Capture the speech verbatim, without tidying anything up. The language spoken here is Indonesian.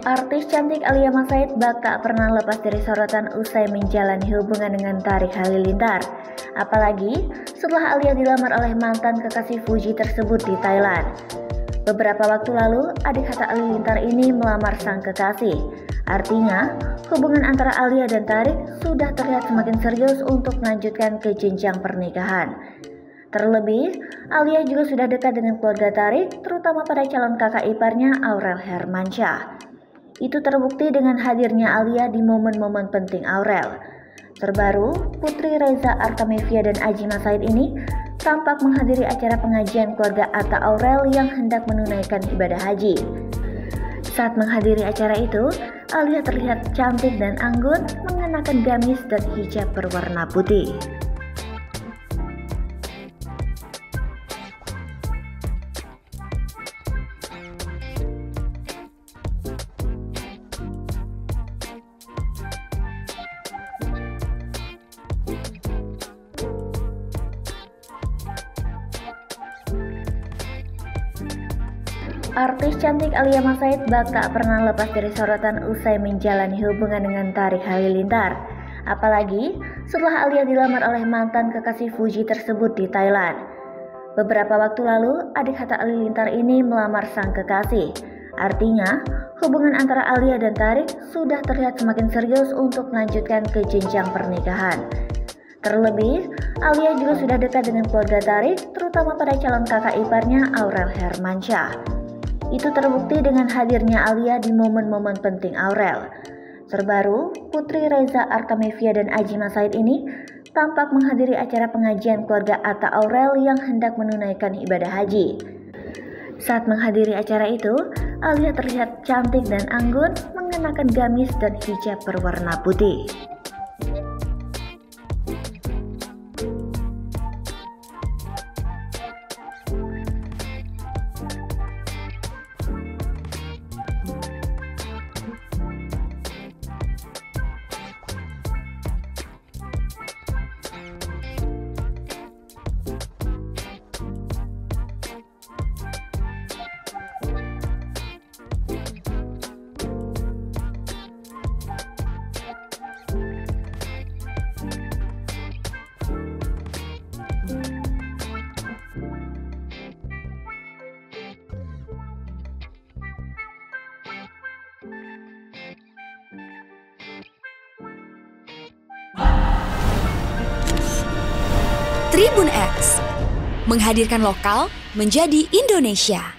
Artis cantik Alia Mas Said bak tak pernah lepas dari sorotan usai menjalani hubungan dengan Tarik Halilintar. Apalagi setelah Alia dilamar oleh mantan kekasih Fuji tersebut di Thailand. Beberapa waktu lalu, adik kata Halilintar ini melamar sang kekasih. Artinya, hubungan antara Alia dan Tarik sudah terlihat semakin serius untuk melanjutkan ke jenjang pernikahan. Terlebih, Alia juga sudah dekat dengan keluarga Tarik, terutama pada calon kakak iparnya Aurel Hermansyah. Itu terbukti dengan hadirnya Alia di momen-momen penting Aurel. Terbaru, Putri Reza Artamevia dan Aji Mas Said ini tampak menghadiri acara pengajian keluarga Atta Aurel yang hendak menunaikan ibadah haji. Saat menghadiri acara itu, Alia terlihat cantik dan anggun mengenakan gamis dan hijab berwarna putih. Artis cantik Alia Mas Said bak tak pernah lepas dari sorotan usai menjalani hubungan dengan Tarik Halilintar. Apalagi setelah Alia dilamar oleh mantan kekasih Fuji tersebut di Thailand. Beberapa waktu lalu, adik kata Halilintar ini melamar sang kekasih. Artinya, hubungan antara Alia dan Tarik sudah terlihat semakin serius untuk melanjutkan ke jenjang pernikahan. Terlebih, Alia juga sudah dekat dengan keluarga Tarik, terutama pada calon kakak iparnya Aurel Hermansyah. Itu terbukti dengan hadirnya Alia di momen-momen penting Aurel. Terbaru, Putri Reza Artamevia dan Aji Mas Said ini tampak menghadiri acara pengajian keluarga Atta Aurel yang hendak menunaikan ibadah haji. Saat menghadiri acara itu, Alia terlihat cantik dan anggun mengenakan gamis dan hijab berwarna putih. Tribun X menghadirkan lokal menjadi Indonesia.